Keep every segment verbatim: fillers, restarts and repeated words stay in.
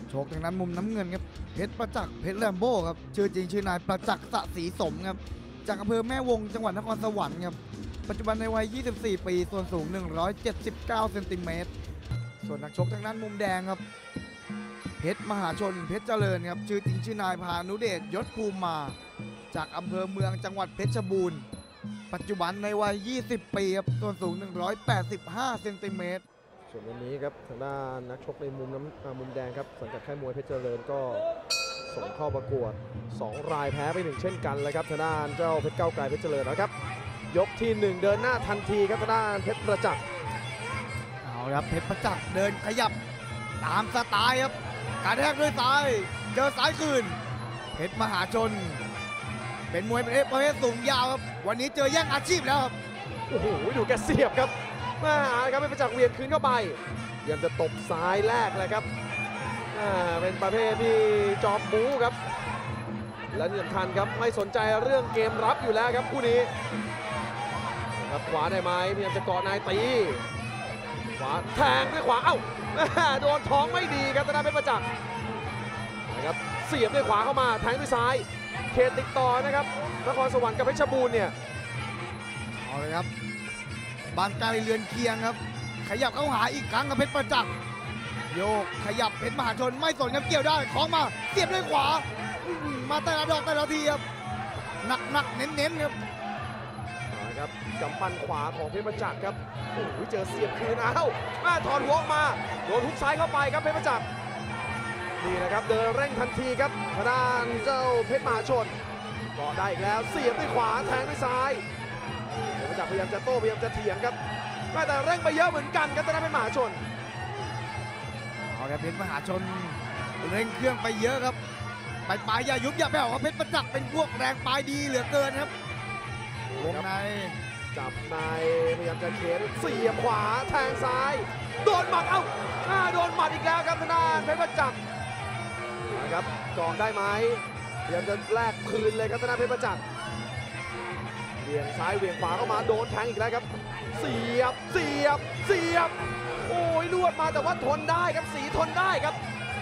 โชคทางนั้นมุมน้ำเงินครับเพชรประจักษ์เพชรแลมโบ้ครับชื่อจริงชื่อนายประจักษ์สะศรีสมครับจากอำเภอแม่วงจังหวัดนครสวรรค์ครับปัจจุบันในวัยยี่สิบสี่ปีส่วนสูงหนึ่งร้อยเจ็ดสิบเก้าเซนติเมตรส่วนนักชกทางนั้นมุมแดงครับเพชรมหาชนเพชรเจริญครับชื่อจริงชื่อนายพานุเดชยศภูมิมาจากอำเภอเมืองจังหวัดเพชรบูรณ์ปัจจุบันในวัยยี่สิบปีครับส่วนสูงหนึ่งร้อยแปดสิบห้าเซนติเมตรส่วนวันนี้ครับทางด้านนักชกในมุมน้ำมุมแดงครับสังกัดค่ายมวยเพชรเจริญก็ส่งเข้าประกวดสองรายแพ้ไปหนึ่งเช่นกันเลยครับทางด้านเจ้าเพชรเก้าไกลเพชรเจริญนะครับยกที่หนึ่งเดินหน้าทันทีครับทางด้านเพชรประจักษ์เอาครับเพชรประจักษ์เดินขยับตามสไตล์ครับการแทกด้วยซ้ายเจอซ้ายคืนเพชรมหาชนเป็นมวยประเภทสูงยาวครับวันนี้เจอแย่งอาชีพแล้วครับโอ้โหดูแกเสียบครับมาครับเพชรประจักษ์เวียนคืนเข้าไปยังจะตบซ้ายแรกเลยครับเป็นประเภทที่จอมบู๊ครับและที่สำคัญครับไม่สนใจเรื่องเกมรับอยู่แล้วครับคู่นี้ครับขวาได้ไหมพยายามจะเกาะนายตีขวาแทงด้วยขวาเอ้าโดนท้องไม่ดีครับทางด้านเพชรประจักษ์นะครับเสียบด้วยขวาเข้ามาแทงด้วยซ้ายเขตติดต่อนะครับนครสวรรค์กับเพชรบูรณ์เนี่ยเอาเลยครับบางไกลเรือนเคียงครับขยับเข้าหาอีกครั้งกับเพชรประจักษ์โยกขยับเพชรมหาชนไม่สนครับเกี่ยวได้คล้องมาเสียบด้วยขวามาแต่ละดอกแต่ละทีครับหนักหนักเน้นเน้นครับนะครับกำปั้นขวาของเพชรประจักษ์ครับโอ้โหเจอเสียบคืนอ้าวมาถอนหัวออกมาโดนทุกซ้ายเข้าไปครับเพชรประจักษ์นี่นะครับเดินเร่งทันทีครับทางด้านเจ้าเพชรมหาชนก็ได้อีกแล้วเสียบด้วยขวาแทงด้วยซ้ายเพชรประจักษ์พยายามจะโต้พยายามจะเถียงครับแต่เร่งไปเยอะเหมือนกันครับทางด้านเพชรมหาชนเอาครับเพชรมหาชนเร่งเครื่องไปเยอะครับไปปลายอย่ายุบอย่าแผ่วครับเพชรประจักษ์เป็นพวกแรงปลายดีเหลือเกินครับวงในจับในพยายามจะเข็นเสียบขวาแทงซ้ายโดนหมัดเอ้าโดนหมัดอีกแล้วครับทางด้านเพชรประจักษ์นะครับจองได้ไหมพยายามจะแลกคืนเลยครับทางด้านเพชรประจักษ์เวียงซ้ายเวียงขวาเข้ามาโดนแทงอีกแล้วครับเสียบเสียบเสียบโอ้ยลวดมาแต่ว่าทนได้ครับสีทนได้ครับ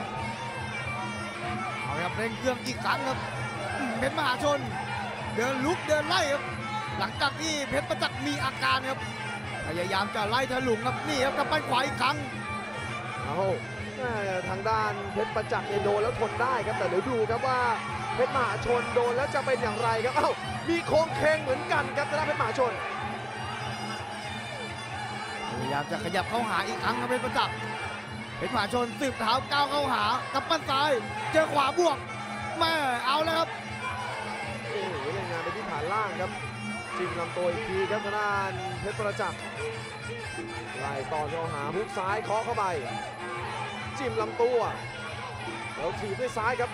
เอาครับเร่งเครื่องอีกครั้งครับเพชรมหาชนเดินลุกเดินไล่ครับหลังจากที่เพชรประจักษ์มีอาการครับพยายามจะไล่ถลุงครับนี่ครับกับปั้นขวาอีกครั้งเอาทางด้านเพชรประจักษ์เนี่ยโดนแล้วทนได้ครับแต่เดี๋ยวดูครับว่าเพชรมหาชนโดนแล้วจะเป็นอย่างไรครับเอ้ามีโค้งเคงเหมือนกันครับทางด้านเพชรมหาชนพยายามจะขยับเข้าหาอีกครั้งครับเพชรประจักษ์เพชรมหาชนสืบเท้าก้าวเข้าหากับปั้นซ้ายเจอขวาบวกแม่เอาแล้วครับโอ้โหเล่นงานไปที่ฐานล่างครับจิ้มลำตัวอีกทีครับทางด้านเพชรประจักษ์ไล่ต่อเข้าหาฮุกซ้ายเคาะเข้าไปจิ้มลำตัวแล้วถีบด้วยซ้ายครับ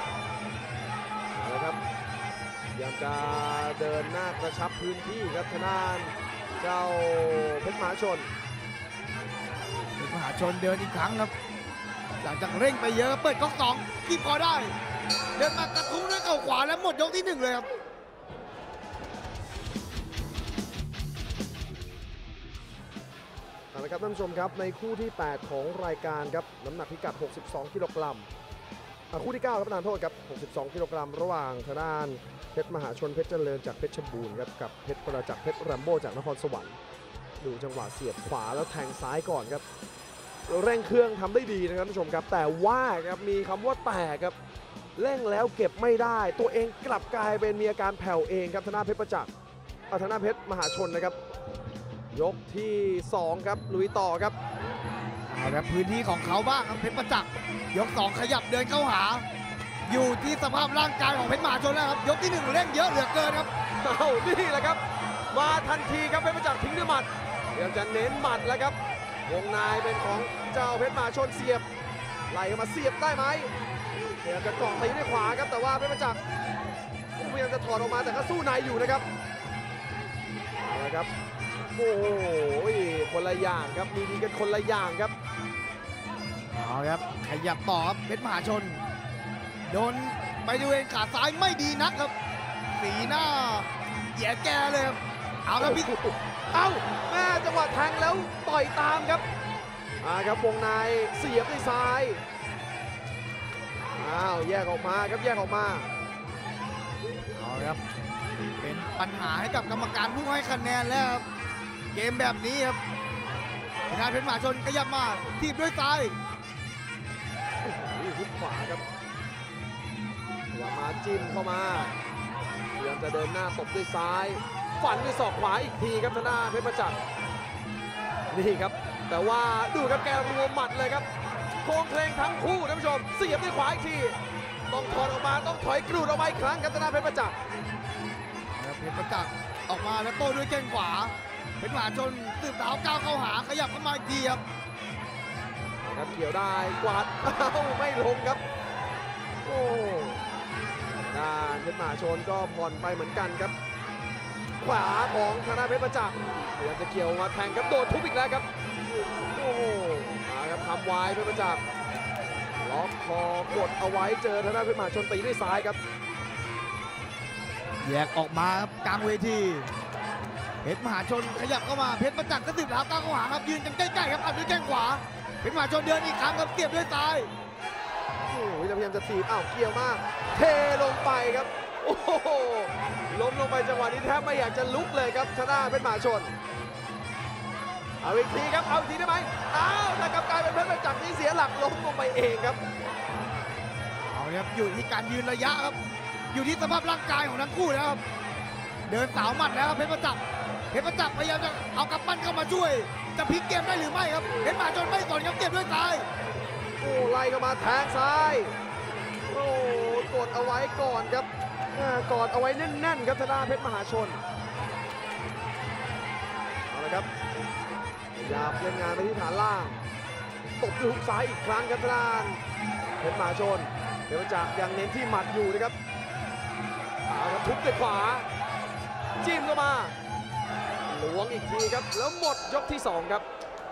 นะครับยังจะเดินหน้ากระชับพื้นที่ครับทางด้านเจ้าเพชรมหาชนเพชรมหาชนเดินอีกครั้งครับหลังจากเร่งไปเยอะเปิดก๊อกสองคีบคอได้เดินมากระทุ้งด้วยเข่าขวาแล้วหมดยกที่หนึ่งเลยครับเอาละครับท่านผู้ชมครับในคู่ที่แปดของรายการครับน้ำหนักพิกัดหกสิบสองกิโลกรัมคู่ที่เก้าครับประธานโทษครับหกสิบสองกิโลกรัมระหว่างทางด้านเพชรมหาชนเพชรเจริญจากเพชรบูรณ์ครับกับเพชรประจักษ์เพชรแรมโบ้จากนครสวรรค์ดูจังหวะเสียบขวาแล้วแทงซ้ายก่อนครับเร่งเครื่องทำได้ดีนะครับท่านผู้ชมครับแต่ว่าครับมีคำว่าแต่ครับเร่งแล้วเก็บไม่ได้ตัวเองกลับกลายเป็นมีอาการแผ่วเองครับทางด้านเพชรประจักษ์ทางด้านเพชรมหาชนนะครับยกที่สองครับลุยต่อครับเอาละพื้นที่ของเขาบ้างครับเพชรประจักษ์ยกสองขยับเดินเข้าหาอยู่ที่สภาพร่างกายของเพชรมหาชนแล้วครับยกที่หนึ่งเร่งเยอะเหลือเกินครับเอานี่แหละครับมาทันทีครับเพชรประจักษ์ทิ้งด้วยหมัดเดี๋ยวจะเน้นหมัดแล้วครับวงในเป็นของเจ้าเพชรมหาชนเสียบไหลเข้ามาเสียบได้ไหมพยายามจะเกาะตีด้วยขวาครับแต่ว่าเพชรประจักษ์พยายามจะถอดออกมาแต่ก็สู้ในอยู่นะครับเอาละครับโอ้โหคนละอย่างครับมีดีกันคนละอย่างครับเอาครับขยับต่อครับเพชรมหาชนโดนไปดูเองขาซ้ายไม่ดีนักครับสีหน้าแย่แกเลยครับเอาครับพี่เอ้าแม่จังหวะแทงแล้วต่อยตามครับอ่าครับวงในเสียบด้วยซ้ายอ้าวแยกออกมาครับแยกออกมาเอาละครับเป็นปัญหาให้กับกรรมการผู้ให้คะแนนแล้วครับเกมแบบนี้ครับชนะเพชรมหาชนขยับมาทีบด้วยซ้ายหุบขวาครับพยายามมาจิ้มเข้ามาพยายามจะเดินหน้าตบด้วยซ้าย ฟันด้วยศอกขวาอีกทีครับธนาเพชรประจักษ์นี่ครับแต่ว่าดูครับแกรวมหมัดเลยครับโค้งเคลงทั้งคู่ท่านผู้ชมเสียบด้วยขวาอีกทีต้องถอนออกมาต้องถอยกรูดออกมาอีกครั้งครับธนาเพชรประจักษ์เพชรประจักษ์ออกมาแล้วโต้ด้วยแข้งขวาเพชรมหาชนสืบเท้าก้าวเข้าหาขยับเข้ามาอีกทีครับครับเกี่ยวได้กวาดเอ้าไม่ลงครับโอ้ด้านเพชรมหาชนก็ผ่อนไปเหมือนกันครับขวาของธนาเพชรประจักษ์พยายามจะเกี่ยวมาแทงครับโดนทุบอีกแล้วครับโอ้โหมาครับทำไว้เพชรประจักษ์ล็อกคอกดเอาไว้เจอธนาเพชรมหาชนตีด้วยซ้ายครับแยกออกมาครับกลางเวทีเพชรมหาชนขยับเข้ามาเพชรประจักษ์ก็สืบเท้าก้าวเข้าหาครับยืนกันใกล้ๆครับอัดด้วยแข้งขวาเพชรมหาชนเดินอีกครั้งครับเสียบด้วยซ้ายโอ้โหพยายามจะถีบอ้าวเกี่ยวมากเทลงไปครับโอ้โหล้มลงไปจังหวะนี้แทบไม่อยากจะลุกเลยครับธนาเพชรมหาชนเอาอีกทีครับเอาอีกทีได้ไหมอ้าวแต่กลับกลายเป็นเพชรประจักษ์ที่เสียหลักล้มลงไปเองครับเอาเลยครับอยู่ที่การยืนระยะครับอยู่ที่สภาพร่างกายของทั้งคู่แล้วครับเดินสาวหมัดแล้วครับเพชรประจักษ์เพชรประจักษ์พยายามจะเอากำปั้นเข้ามาช่วยจะพลิกเกมได้หรือไม่ครับเพชรมหาชนไม่สนครับเก็บด้วยซ้ายโอ้ไล่เข้ามาแทงซ้ายโอ้กดเอาไว้ก่อนครับอ่ากอดเอาไว้แน่นๆครับธนาเพชรมหาชนเอาละครับพยายามเล่นงานไปที่ฐานล่างตบด้วยฮุกซ้ายอีกครั้งครับธนาเพชรมหาชนเพชรประจักษ์ยังเน้นที่หมัดอยู่นะครับเอาครับทุบด้วยขวาจิ้มเข้ามาล้วงอีกทีครับแล้วหมดยกที่สองครับ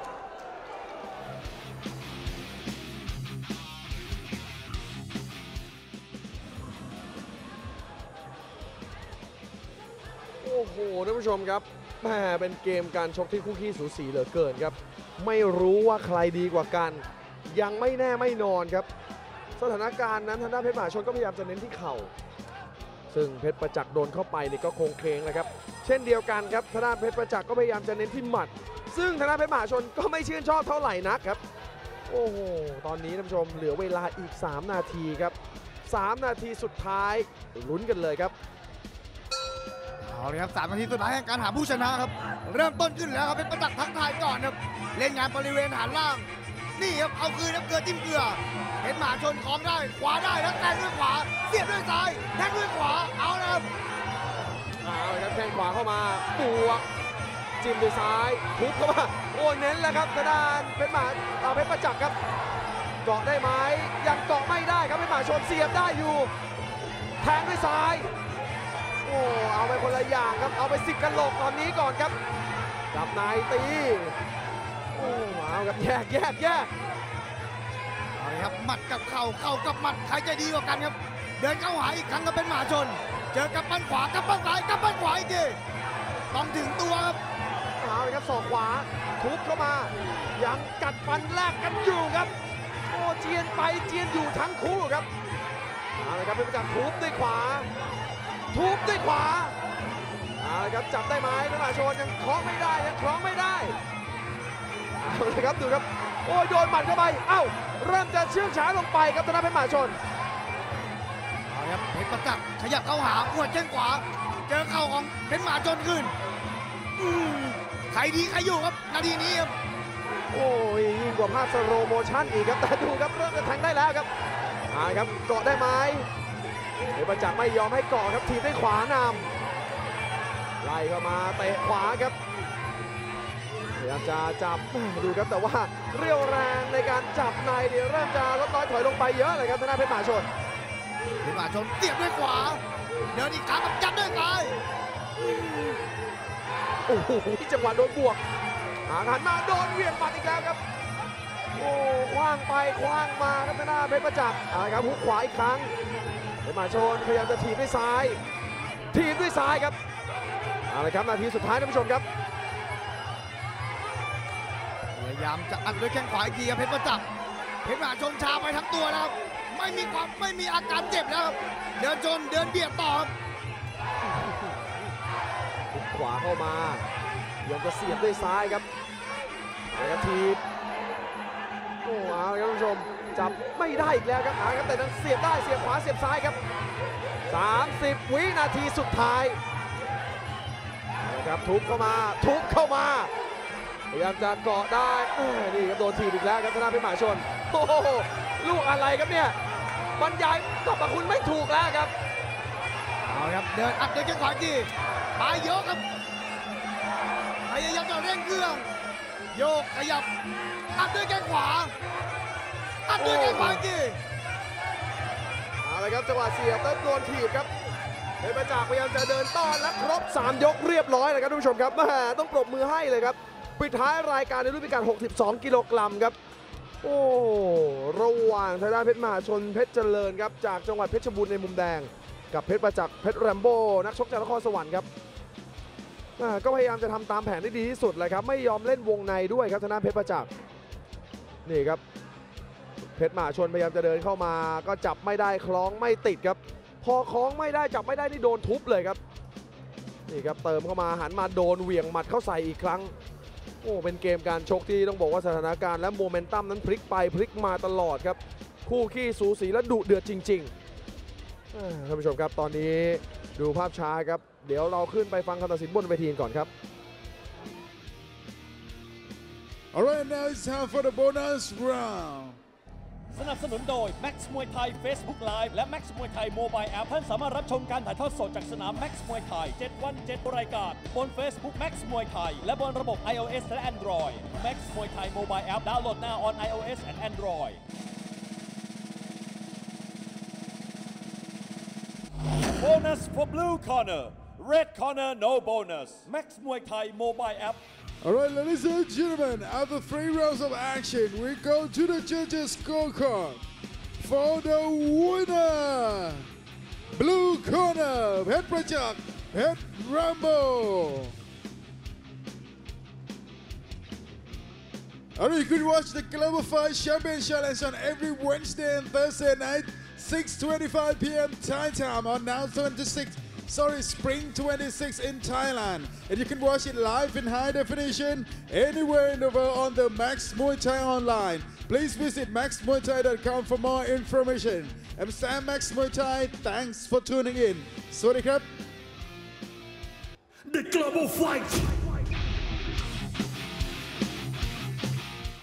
โอ้โหท่านผู้ชมครับแหมเป็นเกมการชกที่คู่ขี้สูสีเหลือเกินครับไม่รู้ว่าใครดีกว่ากันยังไม่แน่ไม่นอนครับสถานการณ์นั้นทางด้านเพชรมหาชนก็พยายามจะเน้นที่เข่าซึ่งเพชรประจักษ์โดนเข้าไปนี่ก็คงเคงเลยครับเช่นเดียวกันครับทางด้านเพชรประจักษ์ก็พยายามจะเน้นที่หมัดซึ่งทางด้านเพชรมหาชนก็ไม่ชื่นชอบเท่าไหร่นักครับโอ้โหตอนนี้ท่านผู้ชมเหลือเวลาอีกสามนาทีครับสามนาทีสุดท้ายลุ้นกันเลยครับเอาเลยครับสามนาทีสุดท้ายแห่งการหาผู้ชนะครับเริ่มต้นขึ้นแล้วครับเป็นประจักษ์ทักทายก่อนครับเล่นงานบริเวณฐานล่างนี่ครับเอาคืนครับเกลือจิ้มเกลือเพชรมหาชนคล้องได้ขวาได้แล้วแทงด้วยขวาเสียบด้วยซ้ายแทงด้วยขวาเอาละครับเอาเลยครับแข้งขวาเข้ามาบวกจิ้มด้วยซ้ายทุบเข้ามาโอ้เน้นแล้วครับทางด้านเพชรมหาเอาเพชรประจักษ์ครับเกาะได้ไหมยังเกาะไม่ได้ครับเพชรมหาชนเสียบได้อยู่แทงด้วยซ้ายโอ้เอาไปคนละอย่างครับเอาไปสิบกันโหลกตอนนี้ก่อนครับจับนายตีโอ้เอาครับแยกแยกแยกเอาเลยครับหมัดกับเข่าเข่ากับหมัดใครจะดีกว่ากันครับเดินเข้าหาอีกครั้งก็เป็นมหาชนเจอกับปั้นขวากับปั้นซ้ายกับปั้นขวาอีกทีต้องถึงตัวครับเอาเลยครับศอกขวาทุบเข้ามายังกัดฟันแลกกันอยู่ครับโอ้เจียนไปเจียนอยู่ทั้งคู่ครับเอาเลยครับเพชรประจักษ์ทุบด้วยขวาทุบด้วยขวาเอาเลยครับจับได้ไหมเพชรมหาชนยังคล้องไม่ได้ยังคล้องไม่ได้เอาเลยครับดูครับโอ้ยโดนหมัดเข้าไปเอ้าเริ่มจะเชื่องช้าลงไปครับธนาเพชรมหาชนเอาครับเพชรประจักษ์ขยับเข้าหาอวดแข้งขวาเจอเข่าของเพชรมหาชนขึ้นอืมใครดีใครอยู่ครับนาทีนี้ครับโอ้ยยิ่งกว่าภาพสโลโมชั่นอีกครับแต่ดูครับเริ่มจะแทงได้แล้วครับเอาครับเกาะได้ไหมเพชรประจักษ์ไม่ยอมให้เกาะครับทีบด้วยขวานำไล่เข้ามาเตะขวาครับพยายามจะจับดูครับแต่ว่าเรี่ยวแรงในการจับในเนี่ยเริ่มจะลดน้อยถอยลงไปเยอะเลยครับทางด้านเพชรมหาชนเพชรมหาชนเสียบด้วยขวาเดินอีกครั้งกับยัดด้วยซ้ายโอ้โหจังหวะโดนบวกหางหันมาโดนเหวี่ยงหมัดอีกแล้วครับโอ้คว้างไปคว้างมาครับทางด้านเพชรประจักษ์เอาละครับฮุกขวาอีกครั้งเพชรมหาชนพยายามจะถีบด้วยซ้ายถีบด้วยซ้ายครับเอาละครับนาทีสุดท้ายท่านผู้ชมครับพยายามจะอัดด้วยแข้งขวาอีกทีครับเพชรประจักษ์เพชรมหาชนชาไปทั้งตัวแล้วครับไม่ไม่มีความไม่มีอาการเจ็บแล้วครับเดินชนเดินเบียดต่อครับขวาเข้ามายังจะเสียบด้วยซ้ายครับเอาครับทีบโอ้เอาครับท่านผู้ชมจับไม่ได้อีกแล้วครับเอาครับแต่นั้นเสียบได้เสียบขวาเสียบซ้ายครับสามสิบวินาทีสุดท้ายนะครับทุบเข้ามาทุบเข้ามาพยายามจะเกาะได้นี่ครับโดนทีบอีกแล้วครับธนาเพชรมหาชนโอ้โหลูกอะไรครับเนี่ยบรรยายสรรพคุณไม่ถูกแล้วครับเอาครับเดินอัดเดินแข้งขวาจีปลายยกครับพยายามจะเร่งเครื่องโยกขยับอัดด้วยแข้งขวาอัดด้วยแข้งขวาจีเอาละครับจังหวะเสียบแล้วโดนถีบครับเพชรประจักษ์พยายามจะเดินต้อนและครบสามยกเรียบร้อยเลยครับท่านผู้ชมครับแหมต้องปรบมือให้เลยครับปิดท้ายรายการในรุ่นพิกัดหกสิบสองกิโลกรัมครับโอ้ระหว่างทางด้านเพชรมหาชนเพชรเจริญครับจากจังหวัดเพชรบูรณ์ในมุมแดงกับเพชรประจักษ์เพชรแรมโบ้นักชกจากนครสวรรค์ครับก็พยายามจะทำตามแผนได้ดีที่สุดเลยครับไม่ยอมเล่นวงในด้วยครับทางด้านเพชรประจักษ์นี่ครับเพชรมหาชนพยายามจะเดินเข้ามาก็จับไม่ได้คล้องไม่ติดครับพอคล้องไม่ได้จับไม่ได้นี่โดนทุบเลยครับนี่ครับเติมเข้ามาหันมาโดนเหวี่ยงหมัดเข้าใส่อีกครั้งโอ้เป็นเกมการชกที่ต้องบอกว่าสถานการณ์และโมเมนตัมนั้นพลิกไปพลิกมาตลอดครับคู่ขี้สูสีและดุเดือดจริงๆท่านผู้ชมครับตอนนี้ดูภาพช้าครับเดี๋ยวเราขึ้นไปฟังคำตัดสินบนเวทีก่อนครับ Alright, now it's time for the bonus round. สนับสนุนโดย Max มวยไทย Facebook Live และ Max มวยไทย Mobile App ท่านสามารถรับชมการถ่ายทอดสดจากสนาม Max มวยไทย เจ็ด วัน เจ็ด รายการบน Facebook Max มวยไทยและบนระบบ iOS และ Android Max มวยไทย Mobile App ดาวน์โหลด now on iOS and Android Bonus for Blue Corner Red Corner no bonus Max มวยไทย Mobile App Alright, ladies and gentlemen, after three rounds of action, we go to the judges' scorecard. For the winner, Blue Corner, Phet Prachak, Phet Rambo. Alright, you can watch the Global Fight Champion Challenge on every Wednesday and Thursday night, six twenty-five p m Thai time on Now seventy-six. Sorry, Spring twenty-six in Thailand. And you can watch it live in high definition anywhere in the world on the Max Muay Thai online. Please visit max muay thai dot com for more information. I'm Sam Max Muay Thai. Thanks for tuning in. Swadee krap. The Global Fight